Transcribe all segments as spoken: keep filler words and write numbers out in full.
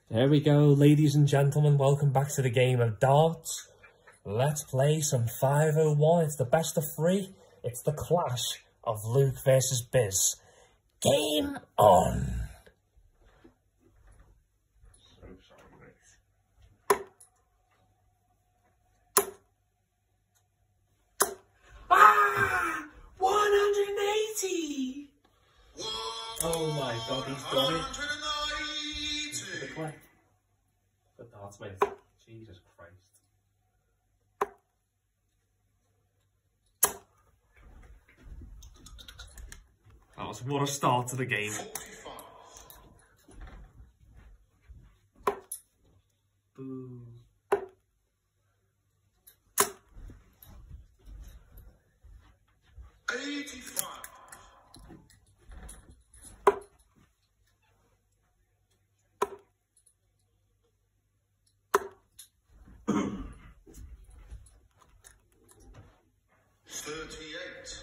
There we go, ladies and gentlemen, welcome back to the game of darts. Let's play some five oh one. It's the best of three. It's the clash of Luke versus Biz. Game on! So sorry, mate. Ah! one hundred eighty! Oh my god, he's done it. The darts, mate. Jesus Christ. That was what a start to the game. Boo. eighty-five. thirty-eight.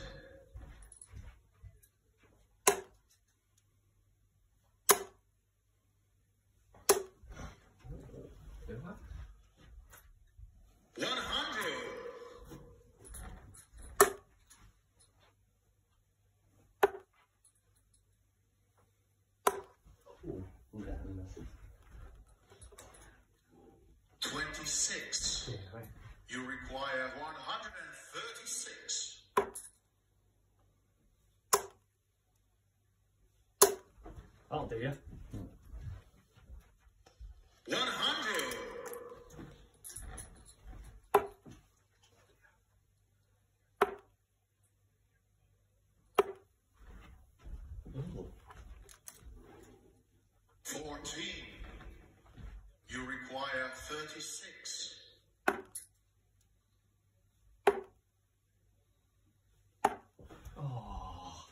one hundred. twenty-six. You require one hundred thirty-six. I'll do you. one hundred. fourteen. You require thirty-six. Oh.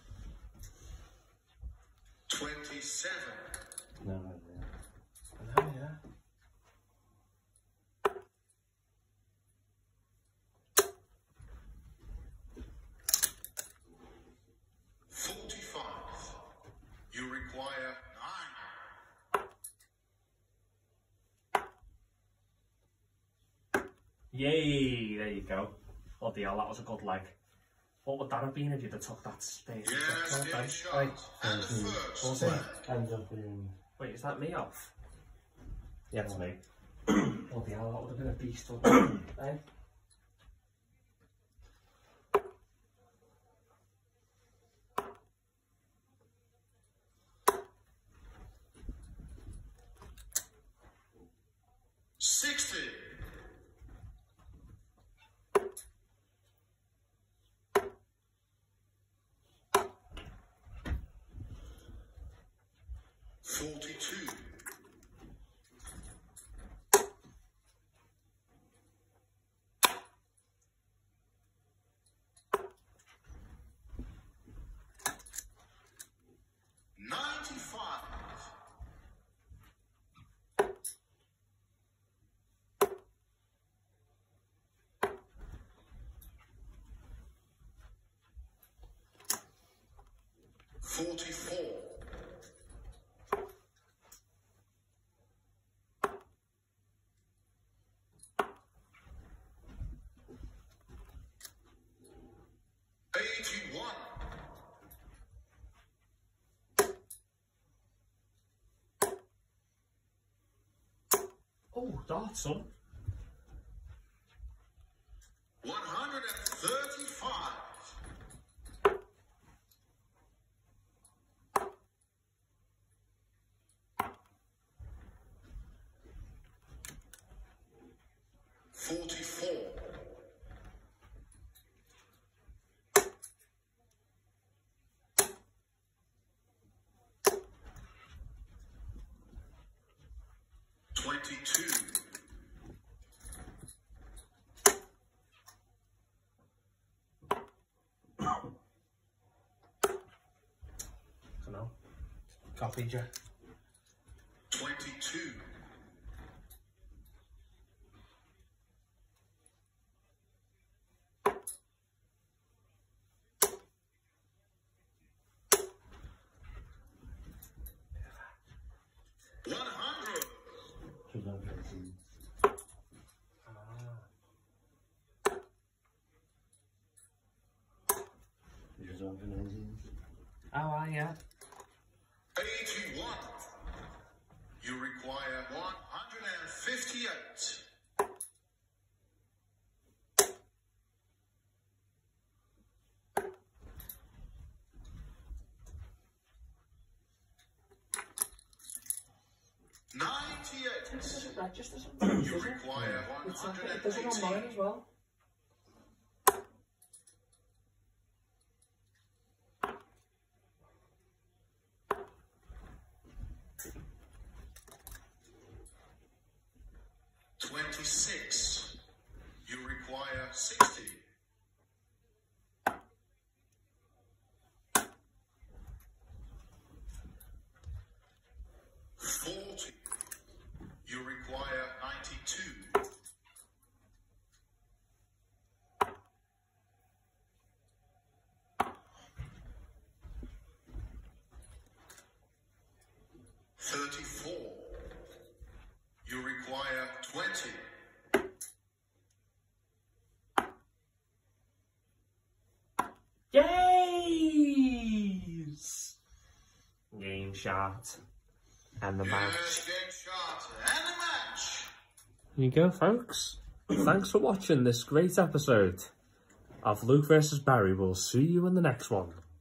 twenty-seven. No, no, no. No, yeah. forty-five. You require nine. Yay, there you go. Bloody hell, that was a good leg. What would that have been if you'd have took that space? Yes, good shot. Right. And the first. What's it? Ends up in... Wait, is that me off? Yeah, it's me. Bloody hell, that would have been a beast, wouldn't it? Eh? sixty. forty-two. ninety-five. forty-four. eighty-one. Oh, darts, son. one hundred thirty-five. forty-four. twenty-two. Come on. Copied you. twenty-two. one hundred. nineteen. Ah. You just want for nineteen? Oh, ah, yeah. eighty-one. You require one hundred fifty-eight. ninety-eight. You require one hundred eighty. as well. twenty-six. You require sixty. forty. You require ninety-two. thirty-four. You require twenty. Yes! Game shot. And the match. Yes, game shot and the match. Here you go, folks. Thanks for watching this great episode of Luke versus Barry. We'll see you in the next one.